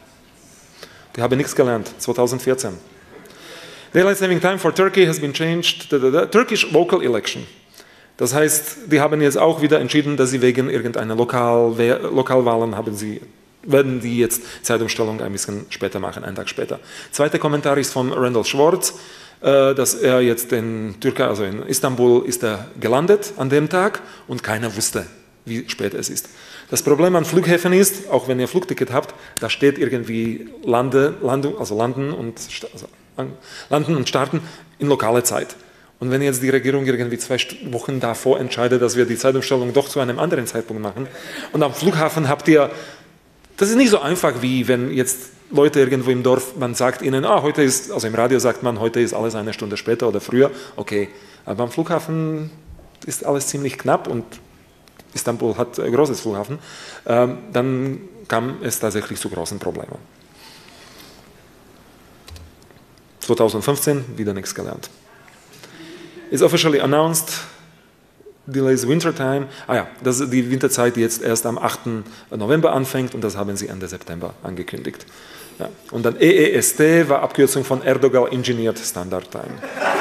Die haben nichts gelernt, zweitausendvierzehn. Daylight Saving Time for Turkey has been changed, da, da, da, Turkish local election. Das heißt, die haben jetzt auch wieder entschieden, dass sie wegen irgendeiner Lokal Lokalwahlen haben sie, werden die jetzt Zeitumstellung ein bisschen später machen, einen Tag später. Zweiter Kommentar ist von Randall Schwartz, äh, dass er jetzt in Türkei, also in Istanbul, ist er gelandet an dem Tag und keiner wusste, wie spät es ist. Das Problem an Flughäfen ist, auch wenn ihr Flugticket habt, da steht irgendwie Lande, Landung, also landen und, also landen und starten in lokale Zeit. Und wenn jetzt die Regierung irgendwie zwei Wochen davor entscheidet, dass wir die Zeitumstellung doch zu einem anderen Zeitpunkt machen und am Flughafen habt ihr, das ist nicht so einfach, wie wenn jetzt Leute irgendwo im Dorf, man sagt ihnen, ah, heute ist, also im Radio sagt man, heute ist alles eine Stunde später oder früher, okay, aber am Flughafen ist alles ziemlich knapp und Istanbul hat ein großes Flughafen, ähm, dann kam es tatsächlich zu großen Problemen. zweitausendfünfzehn, wieder nichts gelernt. It's officially announced, delays winter time. Ah ja, dass die Winterzeit jetzt erst am achten November anfängt und das haben sie Ende September angekündigt. Ja. Und dann E E S T war Abkürzung von Erdogan Engineered Standard Time.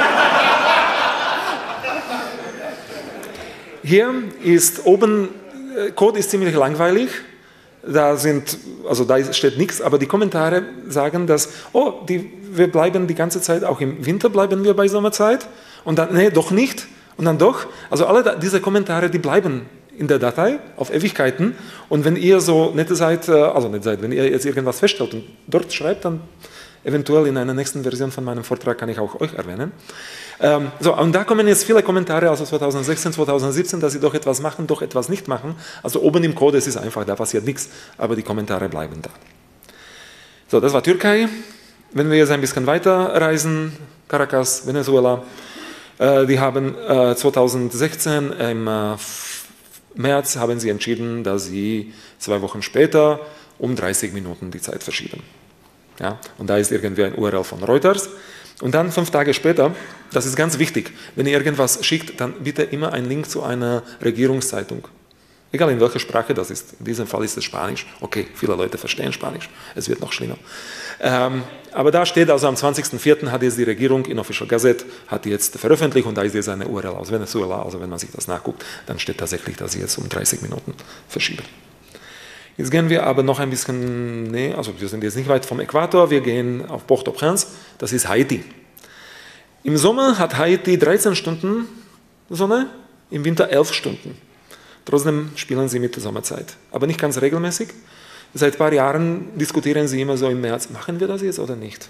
Hier ist oben, Code ist ziemlich langweilig. Da sind, also da steht nichts, aber die Kommentare sagen, dass, oh, die, wir bleiben die ganze Zeit, auch im Winter bleiben wir bei Sommerzeit. Und dann, nee, doch nicht. Und dann doch. Also alle diese Kommentare, die bleiben in der Datei auf Ewigkeiten. Und wenn ihr so nett seid, also nett seid, wenn ihr jetzt irgendwas feststellt und dort schreibt, dann eventuell in einer nächsten Version von meinem Vortrag kann ich auch euch erwähnen. Ähm, so, und da kommen jetzt viele Kommentare, also zweitausendsechzehn, zweitausendsiebzehn, dass sie doch etwas machen, doch etwas nicht machen. Also oben im Code ist es einfach, da passiert nichts, aber die Kommentare bleiben da. So, das war Türkei. Wenn wir jetzt ein bisschen weiter reisen, Caracas, Venezuela, äh, die haben äh, zweitausendsechzehn im äh, März haben sie entschieden, dass sie zwei Wochen später um dreißig Minuten die Zeit verschieben. Ja, und da ist irgendwie ein U R L von Reuters. Und dann fünf Tage später, das ist ganz wichtig, wenn ihr irgendwas schickt, dann bitte immer einen Link zu einer Regierungszeitung. Egal in welcher Sprache das ist. In diesem Fall ist es Spanisch. Okay, viele Leute verstehen Spanisch. Es wird noch schlimmer. Ähm, aber da steht also am zwanzigsten vierten hat jetzt die Regierung in Official Gazette hat jetzt veröffentlicht und da ist jetzt eine U R L aus Venezuela. Also wenn man sich das nachguckt, dann steht tatsächlich, dass sie jetzt um dreißig Minuten verschieben. Jetzt gehen wir aber noch ein bisschen, nee, also wir sind jetzt nicht weit vom Äquator, wir gehen auf Port-au-Prince, das ist Haiti. Im Sommer hat Haiti dreizehn Stunden Sonne, im Winter elf Stunden. Trotzdem spielen sie mit der Sommerzeit, aber nicht ganz regelmäßig. Seit ein paar Jahren diskutieren sie immer so im März, machen wir das jetzt oder nicht?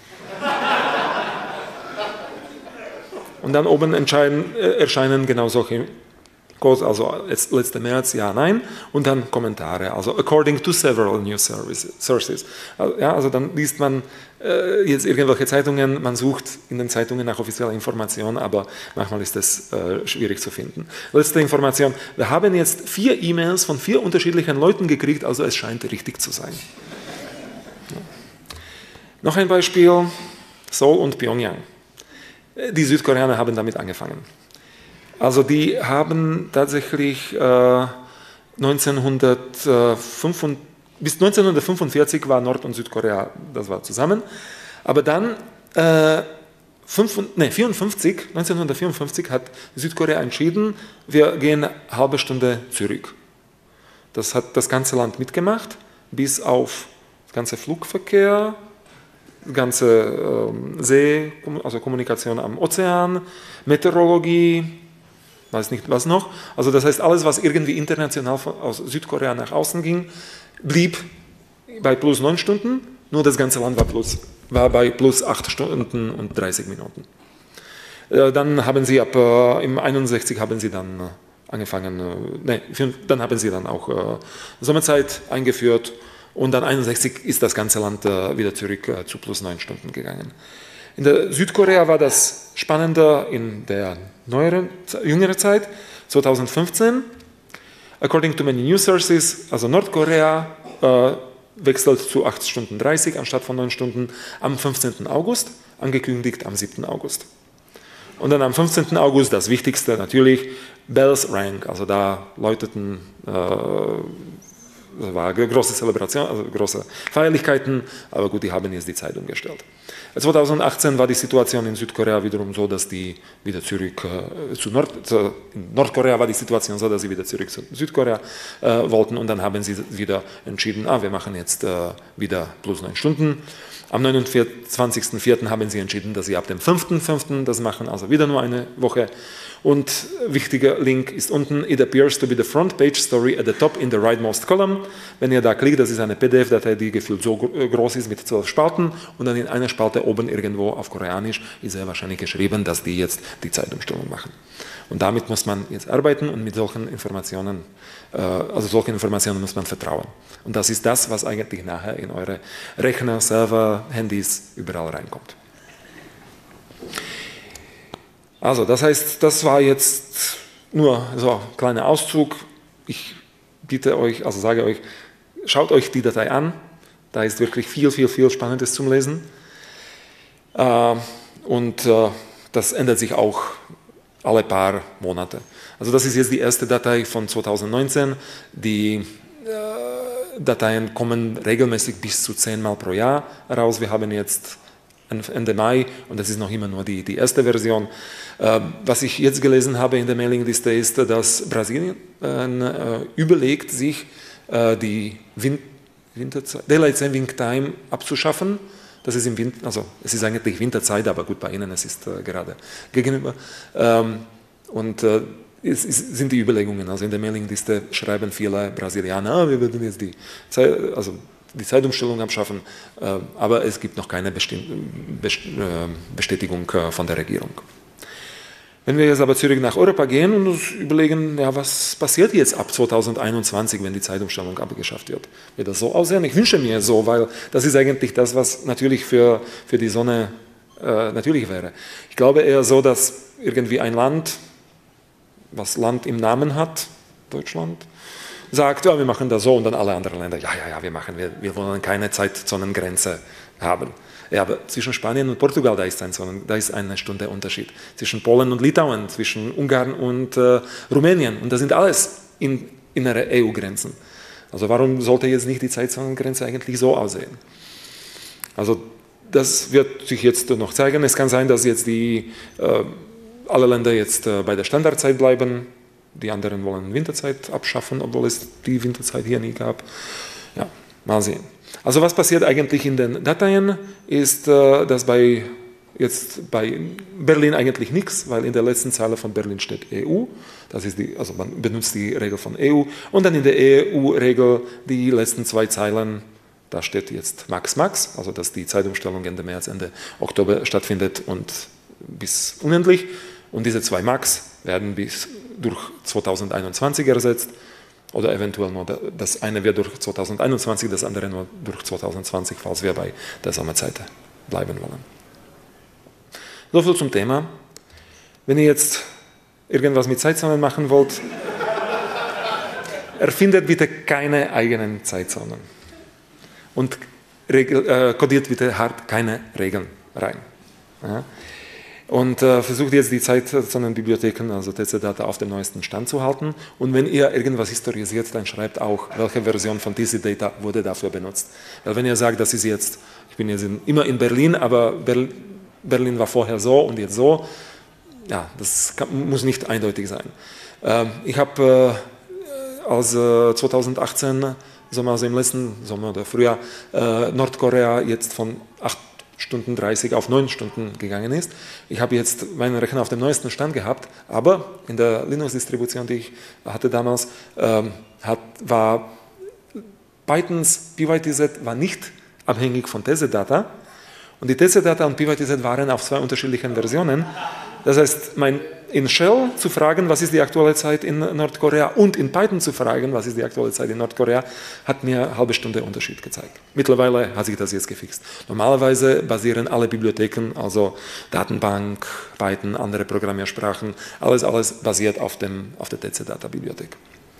Und dann oben entscheiden, äh, erscheinen genau solche Codes, also letzter März, ja, nein, und dann Kommentare, also according to several news sources. Ja, also dann liest man äh, jetzt irgendwelche Zeitungen, man sucht in den Zeitungen nach offizieller Information, aber manchmal ist das äh, schwierig zu finden. Letzte Information, wir haben jetzt vier E-Mails von vier unterschiedlichen Leuten gekriegt, also es scheint richtig zu sein. Ja. Noch ein Beispiel, Seoul und Pyongyang. Die Südkoreaner haben damit angefangen. Also die haben tatsächlich äh, neunzehnhundertfünf, bis neunzehnhundertfünfundvierzig war Nord- und Südkorea, das war zusammen. Aber dann äh, neunzehnhundertvierundfünfzig hat Südkorea entschieden, wir gehen eine halbe Stunde zurück. Das hat das ganze Land mitgemacht, bis auf das ganze Flugverkehr, die ganze ähm, See, also Kommunikation am Ozean, Meteorologie, weiß nicht was noch. Also das heißt, alles, was irgendwie international von, aus Südkorea nach außen ging, blieb bei plus neun Stunden, nur das ganze Land war, plus, war bei plus acht Stunden und dreißig Minuten. Äh, dann haben sie ab äh, im einundsechzig haben sie dann äh, angefangen, äh, nee, dann haben sie dann auch äh, Sommerzeit eingeführt. Und dann einundsechzig ist das ganze Land äh, wieder zurück äh, zu plus neun Stunden gegangen. In der Südkorea war das spannender in der neueren, jüngeren Zeit, zweitausendfünfzehn. According to many news sources, also Nordkorea äh, wechselt zu acht Stunden dreißig anstatt von neun Stunden am fünfzehnten August, angekündigt am siebten August. Und dann am fünfzehnten August, das Wichtigste natürlich, Bells rang, also da läuteten äh, Das war eine große Zelebration, also große Feierlichkeiten, aber gut, die haben jetzt die Zeit umgestellt. zweitausendachtzehn war die Situation in Südkorea wiederum so, dass die wieder zurück äh, zu Nord, zu, in Nordkorea war die Situation so, dass sie wieder zurück zu Südkorea äh, wollten und dann haben sie wieder entschieden, ah, wir machen jetzt äh, wieder plus neun Stunden. Am neunundzwanzigsten vierten haben sie entschieden, dass sie ab dem fünften fünften das machen, also wieder nur eine Woche. Und wichtiger Link ist unten, it appears to be the front page story at the top in the rightmost column. Wenn ihr da klickt, das ist eine P D F-Datei, die gefühlt so groß ist mit zwölf Spalten und dann in einer Spalte oben irgendwo auf Koreanisch ist sehr wahrscheinlich geschrieben, dass die jetzt die Zeitumstellung machen. Und damit muss man jetzt arbeiten und mit solchen Informationen, äh, also solchen Informationen muss man vertrauen. Und das ist das, was eigentlich nachher in eure Rechner, Server, Handys überall reinkommt. Also, das heißt, das war jetzt nur so ein kleiner Auszug. Ich bitte euch, also sage euch, schaut euch die Datei an. Da ist wirklich viel, viel, viel Spannendes zum Lesen. Äh, und äh, das ändert sich auch alle paar Monate. Also das ist jetzt die erste Datei von zweitausendneunzehn. Die äh, Dateien kommen regelmäßig bis zu zehnmal pro Jahr raus. Wir haben jetzt Ende Mai und das ist noch immer nur die, die erste Version. Äh, was ich jetzt gelesen habe in der Mailingliste ist, dass Brasilien äh, überlegt, sich äh, die Win Winterzeit, Daylight Saving Time abzuschaffen. Das ist im Winter, also es ist eigentlich Winterzeit, aber gut, bei Ihnen es ist äh, gerade gegenüber. Ähm, und äh, es, es sind die Überlegungen, also in der Mailingliste schreiben viele Brasilianer, ah, wir würden jetzt die Zeit, also die Zeitumstellung abschaffen, äh, aber es gibt noch keine Bestätigung äh, von der Regierung. Wenn wir jetzt aber zurück nach Europa gehen und uns überlegen, ja, was passiert jetzt ab zweitausendeinundzwanzig, wenn die Zeitumstellung abgeschafft wird? Wird das so aussehen? Ich wünsche mir so, weil das ist eigentlich das, was natürlich für, für die Sonne äh, natürlich wäre. Ich glaube eher so, dass irgendwie ein Land, was Land im Namen hat, Deutschland, sagt, ja, wir machen das so und dann alle anderen Länder, ja, ja, ja, wir machen, wir, wir wollen keine Zeitzonengrenze haben. Ja, aber zwischen Spanien und Portugal, da ist, ein Sonnen, da ist eine Stunde Unterschied. Zwischen Polen und Litauen, zwischen Ungarn und äh, Rumänien. Und das sind alles in, innere E U-Grenzen. Also warum sollte jetzt nicht die Zeitzonengrenze eigentlich so aussehen? Also das wird sich jetzt noch zeigen. Es kann sein, dass jetzt die, äh, alle Länder jetzt äh, bei der Standardzeit bleiben. Die anderen wollen Winterzeit abschaffen, obwohl es die Winterzeit hier nie gab. Ja, mal sehen. Also was passiert eigentlich in den Dateien, ist, dass bei, jetzt bei Berlin eigentlich nichts, weil in der letzten Zeile von Berlin steht E U. Das ist die, also man benutzt die Regel von E U. Und dann in der E U-Regel die letzten zwei Zeilen, da steht jetzt Max Max, also dass die Zeitumstellung Ende März, Ende Oktober stattfindet und bis unendlich. Und diese zwei Max werden bis durch zweitausendeinundzwanzig ersetzt oder eventuell nur das eine wird durch zweitausendeinundzwanzig, das andere nur durch zweitausendzwanzig, falls wir bei der Sommerzeit bleiben wollen. Soviel zum Thema. Wenn ihr jetzt irgendwas mit Zeitzonen machen wollt, erfindet bitte keine eigenen Zeitzonen und regel, äh, kodiert bitte hart keine Regeln rein. Ja? Und äh, versucht jetzt die Zeitzonenbibliotheken, also T C Data, auf dem neuesten Stand zu halten. Und wenn ihr irgendwas historisiert, dann schreibt auch, welche Version von T C Data wurde dafür benutzt. Weil wenn ihr sagt, das ist jetzt, ich bin jetzt in, immer in Berlin, aber Ber Berlin war vorher so und jetzt so. Ja, das kann, muss nicht eindeutig sein. Ähm, ich habe äh, als äh, zweitausendachtzehn, Sommer, also im letzten Sommer oder Frühjahr, äh, Nordkorea jetzt von acht Stunden dreißig auf neun Stunden gegangen ist. Ich habe jetzt meinen Rechner auf dem neuesten Stand gehabt, aber in der Linux-Distribution, die ich hatte damals, ähm, hat, war Pythons PyTZ war nicht abhängig von tz-Data und die tz-Data und PyTZ waren auf zwei unterschiedlichen Versionen. Das heißt, mein, in Shell zu fragen, was ist die aktuelle Zeit in Nordkorea und in Python zu fragen, was ist die aktuelle Zeit in Nordkorea, hat mir eine halbe Stunde Unterschied gezeigt. Mittlerweile hat sich das jetzt gefixt. Normalerweise basieren alle Bibliotheken, also Datenbank, Python, andere Programmiersprachen, alles, alles basiert auf, dem, auf der tz-Data-Bibliothek.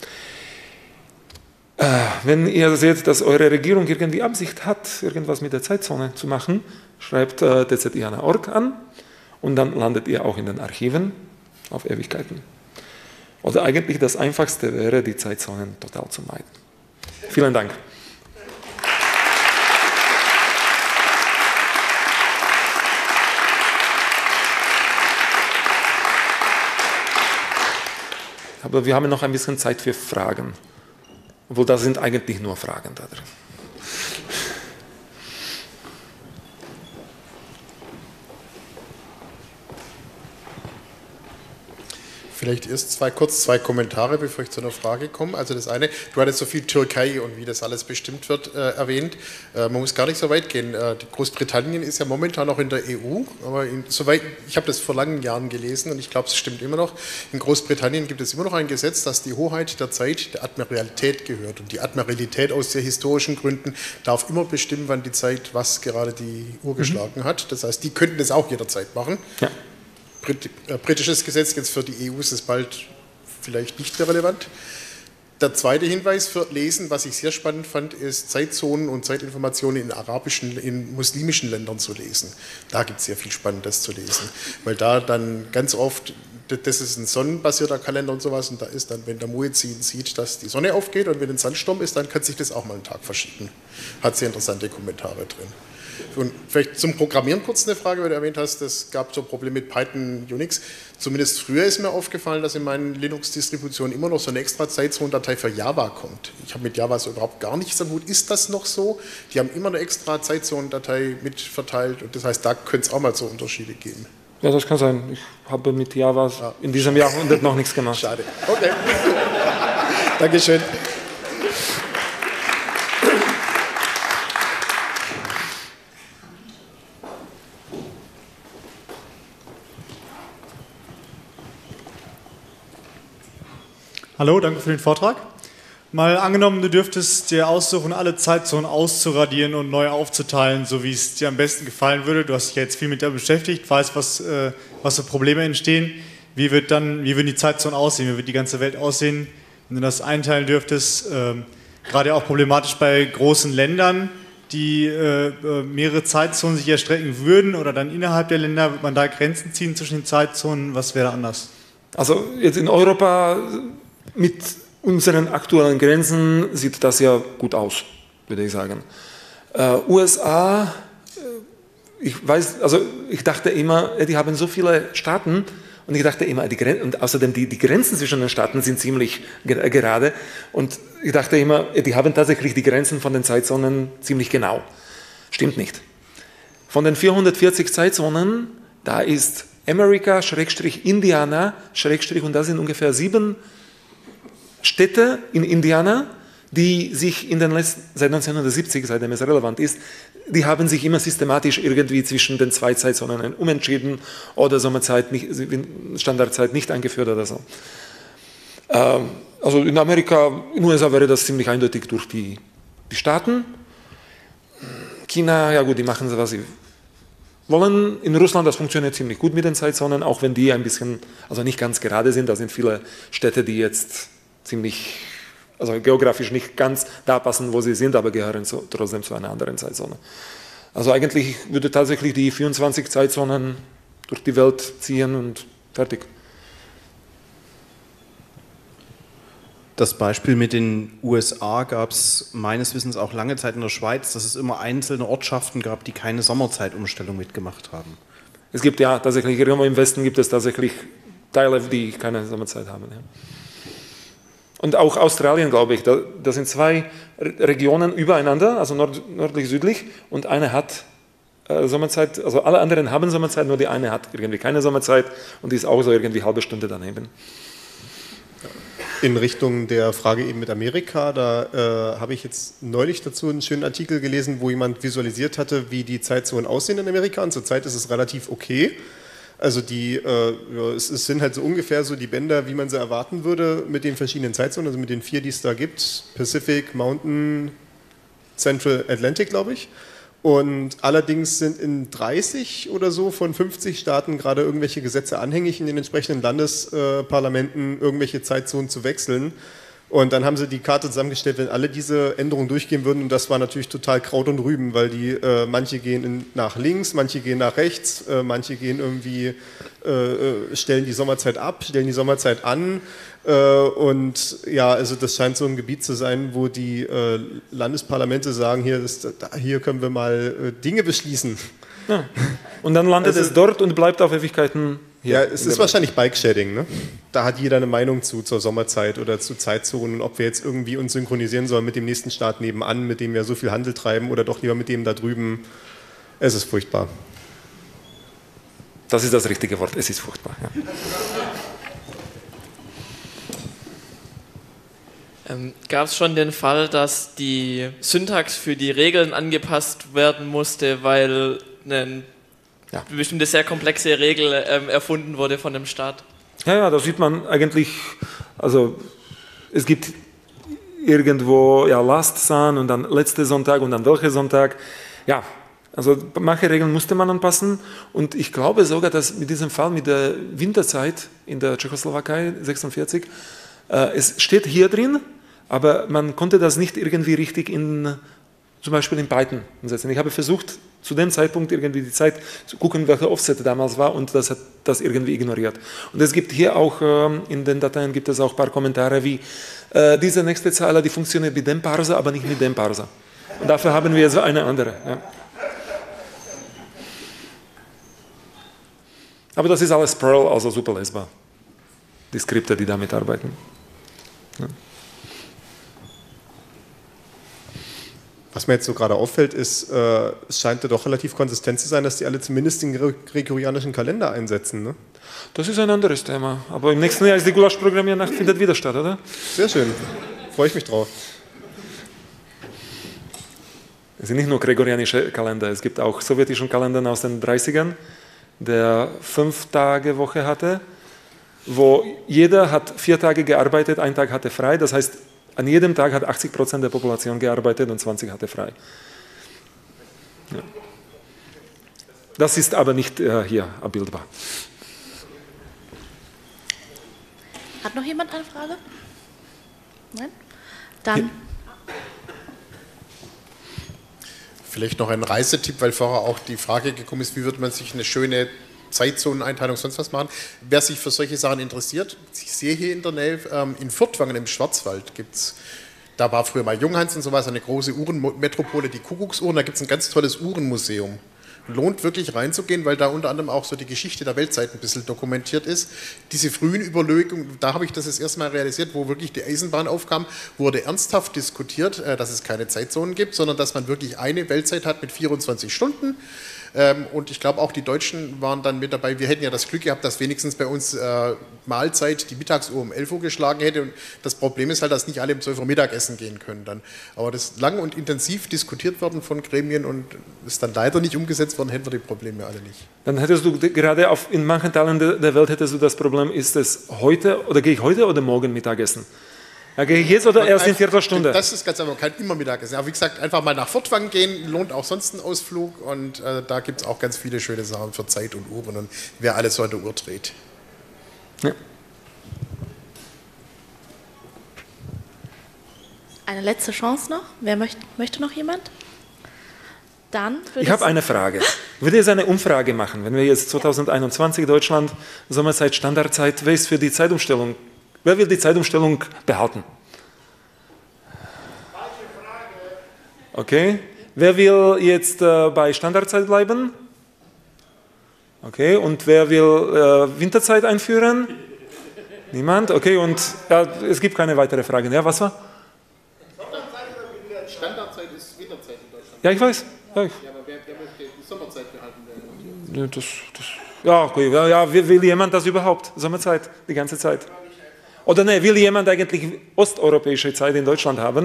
Äh, wenn ihr seht, dass eure Regierung irgendwie Absicht hat, irgendwas mit der Zeitzone zu machen, schreibt äh, t z i a punkt org an. Und dann landet ihr auch in den Archiven auf Ewigkeiten. Oder eigentlich das Einfachste wäre, die Zeitzonen total zu meiden. Vielen Dank. Aber wir haben noch ein bisschen Zeit für Fragen. Obwohl, da sind eigentlich nur Fragen da drin. Vielleicht erst zwei, kurz zwei Kommentare, bevor ich zu einer Frage komme. Also das eine, du hattest so viel Türkei und wie das alles bestimmt wird äh, erwähnt. Äh, man muss gar nicht so weit gehen. Äh, Großbritannien ist ja momentan noch in der E U, aber in, soweit, ich habe das vor langen Jahren gelesen und ich glaube, es stimmt immer noch. In Großbritannien gibt es immer noch ein Gesetz, dass die Hoheit der Zeit der Admiralität gehört. Und die Admiralität aus sehr historischen Gründen darf immer bestimmen, wann die Zeit, was gerade die Uhr geschlagen mhm. hat. Das heißt, die könnten das auch jederzeit machen. Ja. Brit äh, britisches Gesetz, jetzt für die E U ist es bald vielleicht nicht mehr relevant. Der zweite Hinweis für Lesen, was ich sehr spannend fand, ist Zeitzonen und Zeitinformationen in arabischen, in muslimischen Ländern zu lesen. Da gibt es sehr viel Spannendes zu lesen, weil da dann ganz oft, das ist ein sonnenbasierter Kalender und sowas, und da ist dann, wenn der Muezzin sieht, dass die Sonne aufgeht und wenn ein Sandsturm ist, dann kann sich das auch mal einen Tag verschieben. Hat sehr interessante Kommentare drin. Und vielleicht zum Programmieren kurz eine Frage, weil du erwähnt hast, es gab so Probleme mit Python, Unix. Zumindest früher ist mir aufgefallen, dass in meinen Linux-Distributionen immer noch so eine extra Zeitzonendatei für Java kommt. Ich habe mit Java so überhaupt gar nichts am Hut. Ist das noch so? Die haben immer eine extra Zeitzonendatei mit verteilt und das heißt, da könnte es auch mal so Unterschiede geben. Ja, das kann sein. Ich habe mit Java ja. in diesem Jahrhundert noch nichts gemacht. Schade. Okay. Dankeschön. Hallo, danke für den Vortrag. Mal angenommen, du dürftest dir aussuchen, alle Zeitzonen auszuradieren und neu aufzuteilen, so wie es dir am besten gefallen würde. Du hast dich jetzt viel mit damit beschäftigt, weißt, was, äh, was für Probleme entstehen. Wie wird dann, wie würden die Zeitzonen aussehen? Wie wird die ganze Welt aussehen, wenn du das einteilen dürftest? Ähm, gerade auch problematisch bei großen Ländern, die äh, mehrere Zeitzonen sich erstrecken würden, oder dann innerhalb der Länder, wird man da Grenzen ziehen zwischen den Zeitzonen? Was wäre anders? Also jetzt in Europa mit unseren aktuellen Grenzen sieht das ja gut aus, würde ich sagen. Äh, U S A, äh, ich weiß, also ich dachte immer, die haben so viele Staaten und ich dachte immer, die Gren und außerdem die, die Grenzen zwischen den Staaten sind ziemlich ge gerade und ich dachte immer, die haben tatsächlich die Grenzen von den Zeitzonen ziemlich genau. Stimmt nicht. Von den vierhundertvierzig Zeitzonen, da ist Amerika, Schrägstrich Indiana, Schrägstrich, und da sind ungefähr sieben Städte in Indiana, die sich in den letzten, seit neunzehnhundertsiebzig, seitdem es relevant ist, die haben sich immer systematisch irgendwie zwischen den zwei Zeitzonen umentschieden oder Sommerzeit, nicht, Standardzeit nicht eingeführt oder so. Ähm, also in Amerika, in den U S A wäre das ziemlich eindeutig durch die, die Staaten. China, ja gut, die machen so, was sie wollen. In Russland, das funktioniert ziemlich gut mit den Zeitzonen, auch wenn die ein bisschen, also nicht ganz gerade sind. Da sind viele Städte, die jetzt ziemlich, also geografisch nicht ganz da passen, wo sie sind, aber gehören zu, trotzdem zu einer anderen Zeitzone. Also eigentlich würde tatsächlich die vierundzwanzig Zeitzonen durch die Welt ziehen und fertig. Das Beispiel mit den U S A gab es meines Wissens auch lange Zeit in der Schweiz, dass es immer einzelne Ortschaften gab, die keine Sommerzeitumstellung mitgemacht haben. Es gibt ja tatsächlich, irgendwo im Westen gibt es tatsächlich Teile, die keine Sommerzeit haben. Ja. Und auch Australien, glaube ich, da, das sind zwei Regionen übereinander, also nord, nördlich-südlich, und eine hat äh, Sommerzeit, also alle anderen haben Sommerzeit, nur die eine hat irgendwie keine Sommerzeit und die ist auch so irgendwie eine halbe Stunde daneben. In Richtung der Frage eben mit Amerika, da äh, habe ich jetzt neulich dazu einen schönen Artikel gelesen, wo jemand visualisiert hatte, wie die Zeitzonen aussehen in Amerika. Und zurzeit ist es relativ okay. Also die, äh, ja, es, es sind halt so ungefähr so die Bänder, wie man sie erwarten würde mit den verschiedenen Zeitzonen, also mit den vier, die es da gibt. Pacific, Mountain, Central, Atlantic, glaube ich. Und allerdings sind in dreißig oder so von fünfzig Staaten gerade irgendwelche Gesetze anhängig, in den entsprechenden Landesparlamenten irgendwelche Zeitzonen zu wechseln. Und dann haben sie die Karte zusammengestellt, wenn alle diese Änderungen durchgehen würden. Und das war natürlich total Kraut und Rüben, weil die äh, manche gehen in, nach links, manche gehen nach rechts, äh, manche gehen irgendwie, äh, stellen die Sommerzeit ab, stellen die Sommerzeit an. Äh, und ja, also das scheint so ein Gebiet zu sein, wo die äh, Landesparlamente sagen, hier, ist, hier können wir mal äh, Dinge beschließen. Ja. Und dann landet also, es dort und bleibt auf Ewigkeiten hier. Ja, es ist wahrscheinlich Bike-Shedding, ne? Da hat jeder eine Meinung zu, zur Sommerzeit oder zu Zeitzonen, ob wir jetzt irgendwie uns synchronisieren sollen mit dem nächsten Staat nebenan, mit dem wir so viel Handel treiben oder doch lieber mit dem da drüben. Es ist furchtbar. Das ist das richtige Wort, es ist furchtbar. Ja. Ähm, Gab es schon den Fall, dass die Syntax für die Regeln angepasst werden musste, weil eine ja. bestimmte sehr komplexe Regel ähm, erfunden wurde von dem Staat? Ja, ja, da sieht man eigentlich, also es gibt irgendwo ja, Last Sun und dann letzter Sonntag und dann welcher Sonntag. Ja, also manche Regeln musste man anpassen und ich glaube sogar, dass mit diesem Fall mit der Winterzeit in der Tschechoslowakei sechsundvierzig, äh, es steht hier drin, aber man konnte das nicht irgendwie richtig in, zum Beispiel in Python umsetzen. Ich habe versucht, zu dem Zeitpunkt irgendwie die Zeit zu gucken, welche Offset damals war und das hat das irgendwie ignoriert. Und es gibt hier auch, ähm, in den Dateien gibt es auch ein paar Kommentare wie, äh, diese nächste Zeile, die funktioniert mit dem Parser, aber nicht mit dem Parser. Und dafür haben wir jetzt eine andere. Ja. Aber das ist alles Perl, also super lesbar. Die Skripte, die damit arbeiten. Ja. Was mir jetzt so gerade auffällt, ist, äh, es scheint ja doch relativ konsistent zu sein, dass die alle zumindest den gregorianischen Kalender einsetzen. Ne? Das ist ein anderes Thema. Aber im nächsten Jahr ist die Gulasch-Programmiernacht, findet wieder statt, oder? Sehr schön. Freue ich mich drauf. Es sind nicht nur gregorianische Kalender, es gibt auch sowjetischen Kalender aus den dreißigern, der fünf Tage Woche hatte, wo jeder hat vier Tage gearbeitet, ein Tag hatte frei. Das heißt, an jedem Tag hat achtzig Prozent der Population gearbeitet und zwanzig hatte frei. Ja. Das ist aber nicht äh, hier abbildbar. Hat noch jemand eine Frage? Nein? Dann. Hier. Vielleicht noch ein Reisetipp, weil vorher auch die Frage gekommen ist, wie würde man sich eine schöne Zeitzoneneinteilung, sonst was machen. Wer sich für solche Sachen interessiert, ich sehe hier in der Nähe, ähm, in Furtwangen im Schwarzwald gibt es, da war früher mal Junghans und sowas, eine große Uhrenmetropole, die Kuckucksuhren, da gibt es ein ganz tolles Uhrenmuseum. Lohnt wirklich reinzugehen, weil da unter anderem auch so die Geschichte der Weltzeit ein bisschen dokumentiert ist. Diese frühen Überlegungen, da habe ich das das erste Mal realisiert, wo wirklich die Eisenbahn aufkam, wurde ernsthaft diskutiert, dass es keine Zeitzonen gibt, sondern dass man wirklich eine Weltzeit hat mit vierundzwanzig Stunden. Und ich glaube, auch die Deutschen waren dann mit dabei. Wir hätten ja das Glück gehabt, dass wenigstens bei uns äh, Mahlzeit die Mittagsuhr um elf Uhr geschlagen hätte. Und das Problem ist halt, dass nicht alle um zwölf Uhr Mittagessen gehen können dann. Aber das ist lang und intensiv diskutiert worden von Gremien und ist dann leider nicht umgesetzt worden, hätten wir die Probleme alle nicht. Dann hättest du gerade auf, in manchen Teilen der Welt hättest du das Problem, ist es heute oder gehe ich heute oder morgen Mittagessen? Ja, gehe ich jetzt oder erst in Viertelstunde? Das ist ganz einfach, man kann immer Mittagessen. Aber wie gesagt, einfach mal nach Furtwangen gehen, lohnt auch sonst einen Ausflug und äh, da gibt es auch ganz viele schöne Sachen für Zeit und Uhren und wer alles so an der Uhr dreht. Ja. Eine letzte Chance noch. Wer möchte, möchte noch jemand? Dann ich habe eine Frage. Ich würde jetzt eine Umfrage machen. Wenn wir jetzt zweitausendeinundzwanzig Deutschland, Sommerzeit, Standardzeit, wer ist für die Zeitumstellung? Wer will die Zeitumstellung behalten? Okay. Wer will jetzt äh, bei Standardzeit bleiben? Okay, und wer will äh, Winterzeit einführen? Niemand? Okay, und ja, es gibt keine weitere Frage. Ja, was war? Standardzeit ist Winterzeit in Deutschland. Ja, ich weiß. Ja, ich. Ja, aber wer, wer möchte die Sommerzeit behalten? Ja, das, das, ja, okay. Ja, ja, will jemand das überhaupt? Sommerzeit, die ganze Zeit? Oder ne, will jemand eigentlich osteuropäische Zeit in Deutschland haben?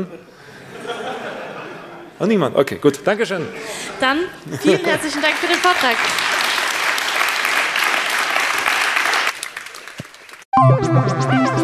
Oh, niemand? Okay, gut. Dankeschön. Dann vielen herzlichen Dank für den Vortrag.